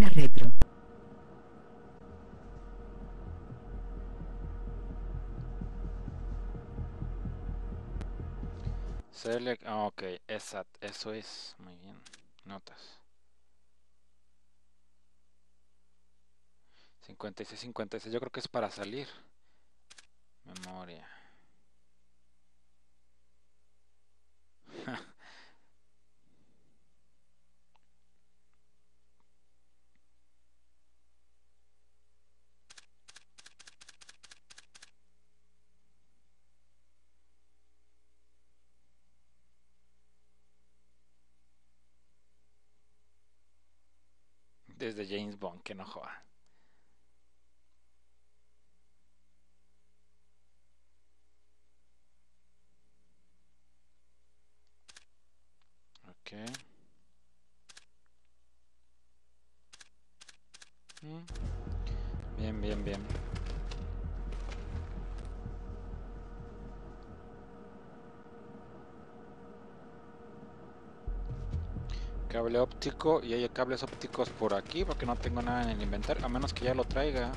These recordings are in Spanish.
Zona retro. Select, ok, eso es, muy bien. Notas. 56, 56, yo creo que es para salir. Memoria. Desde James Bond, que no joda. Ok. Bien, bien, bien. Cable óptico, y hay cables ópticos por aquí porque no tengo nada en el inventario, a menos que ya lo traiga.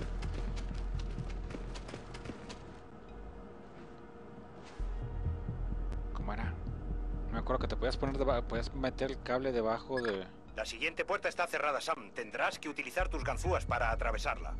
¿Cómo era? No me acuerdo que te podías poner podías meter el cable debajo de... La siguiente puerta está cerrada, Sam. Tendrás que utilizar tus ganzúas para atravesarla.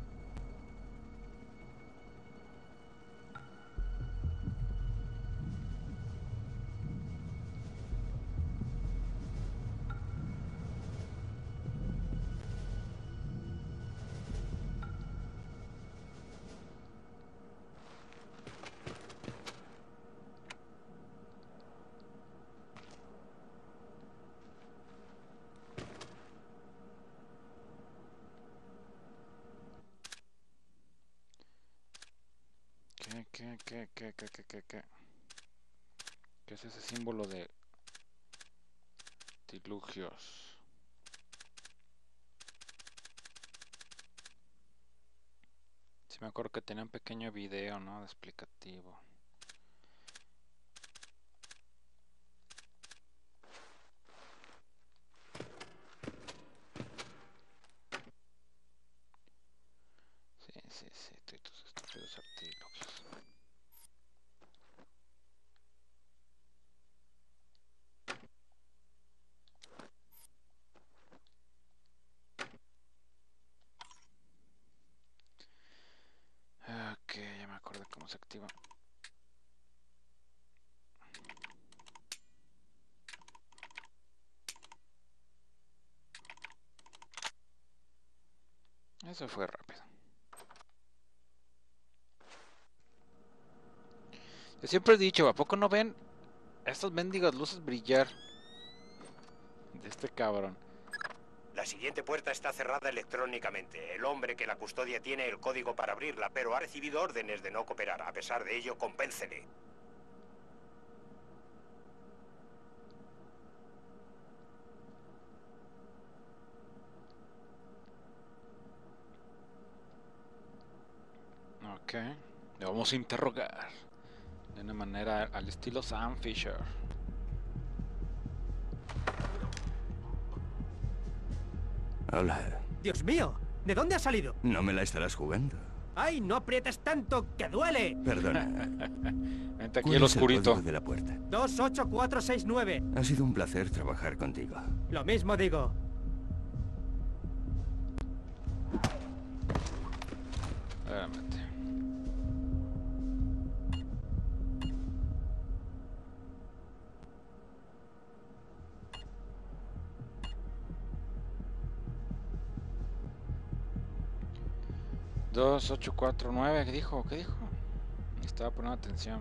¿Qué? ¿Qué es ese símbolo de dilugios? Sí me acuerdo que tenía un pequeño video, ¿no? De explicativo. Sí, tus estúpidos artilugios. Ok, ya me acuerdo cómo se activa. Eso fue rápido. Yo siempre he dicho, ¿a poco no ven estas mendigas luces brillar? De este cabrón. La siguiente puerta está cerrada electrónicamente. El hombre que la custodia tiene el código para abrirla, pero ha recibido órdenes de no cooperar. A pesar de ello, compénsele. Ok. Le vamos a interrogar. De una manera al estilo Sam Fisher. Hola. ¡Dios mío! ¿De dónde ha salido? ¿No me la estarás jugando? ¡Ay, no aprietes tanto, que duele! Perdona. Vente aquí ¿Cuál el es el oscurito. código de la puerta? 28469. Ha sido un placer trabajar contigo. Lo mismo digo. Espérate. Dos, ocho, cuatro, nueve. ¿Qué dijo? ¿Qué dijo? Estaba poniendo atención.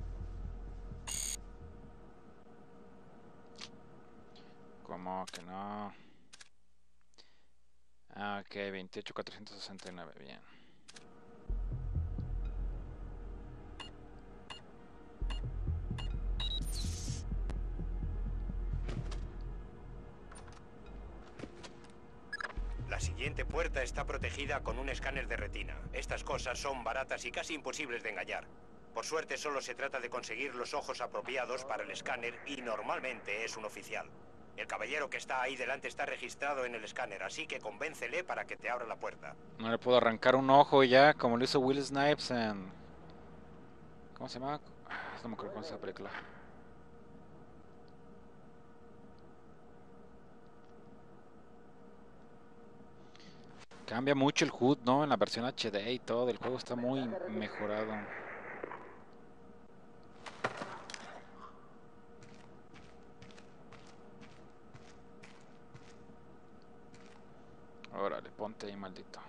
¿Cómo que no? Ah, ok, 28469, bien. La siguiente puerta está protegida con un escáner de retina. Estas cosas son baratas y casi imposibles de engañar. Por suerte solo se trata de conseguir los ojos apropiados para el escáner y normalmente es un oficial. El caballero que está ahí delante está registrado en el escáner, así que convéncele para que te abra la puerta. No le puedo arrancar un ojo ya, como lo hizo Will Snipes en... ¿Cómo se llama? No me acuerdo cómo se llama la película. Cambia mucho el HUD, ¿no? En la versión HD y todo, el juego está muy mejorado. Órale, ponte ahí, maldito.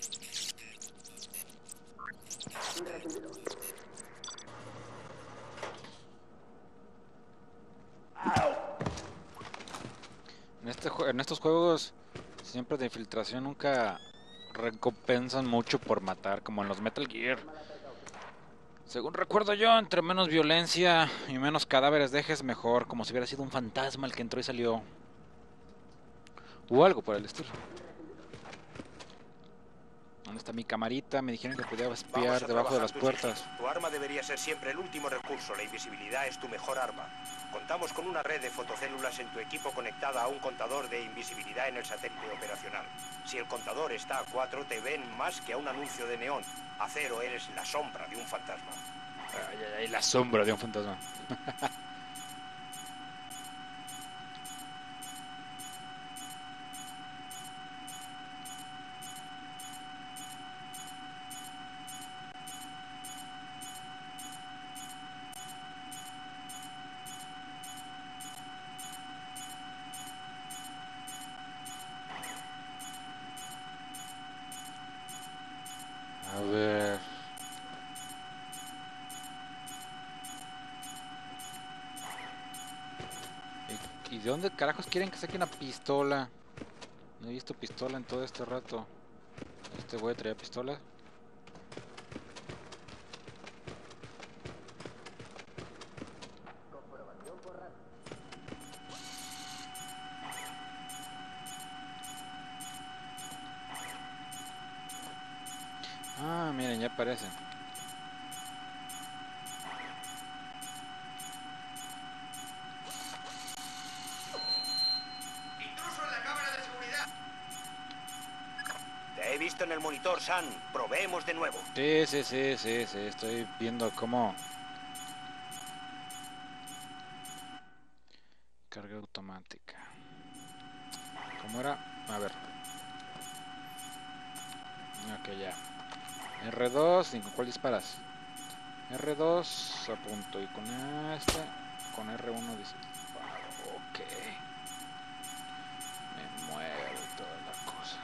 En estos juegos siempre de infiltración nunca recompensan mucho por matar, como en los Metal Gear. Según recuerdo yo, entre menos violencia y menos cadáveres dejes, mejor, como si hubiera sido un fantasma el que entró y salió. O algo por el estilo. ¿Dónde está mi camarita? Me dijeron que podía espiar debajo de las puertas. Tu arma debería ser siempre el último recurso. La invisibilidad es tu mejor arma. Contamos con una red de fotocélulas en tu equipo conectada a un contador de invisibilidad en el satélite operacional. Si el contador está a 4, te ven más que a un anuncio de neón. A 0 eres la sombra de un fantasma. Ay, ay, ay, la sombra de un fantasma. A ver. ¿Y de dónde carajos quieren que saque una pistola? No he visto pistola en todo este rato. Este güey traía pistola. Ah, miren, ya aparece. ¡Intruso en la cámara de seguridad! Te he visto en el monitor, San. Probemos de nuevo. Sí, sí, sí, sí, sí. Estoy viendo cómo... Carga automática. ¿Cómo era? A ver. Ok, ya. R2, ¿y con cuál disparas? R2, apunto, y con este, con R1 disparo. Ok. Me muevo y toda la cosa.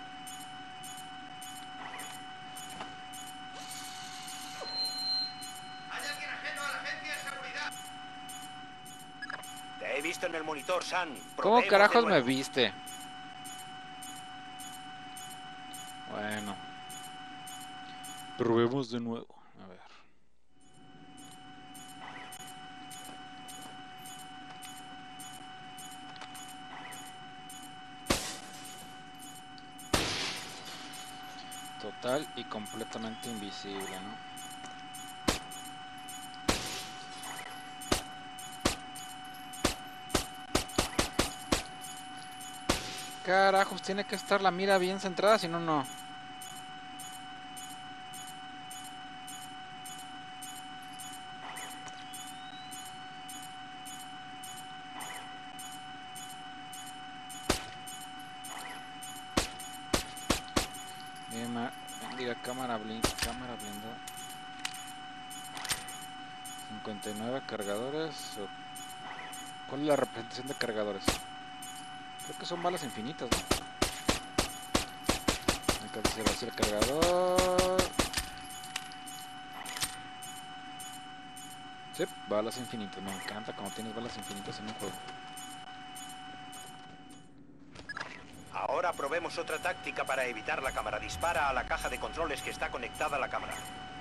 ¿Hay alguien ajeno a la agencia de seguridad? Te he visto en el monitor, San. ¿Cómo Probemos carajos de me nuevo. viste? Bueno. Probemos de nuevo. A ver. Total y completamente invisible, ¿no? Carajos, tiene que estar la mira bien centrada, si no, no. Bendiga cámara blindada. 59 cargadores. ¿Cuál es la representación de cargadores? Creo que son balas infinitas, ¿no? Acá se vacía el cargador. Sí, balas infinitas. Me encanta cuando tienes balas infinitas en un juego. Ahora probemos otra táctica para evitar la cámara. Dispara a la caja de controles que está conectada a la cámara.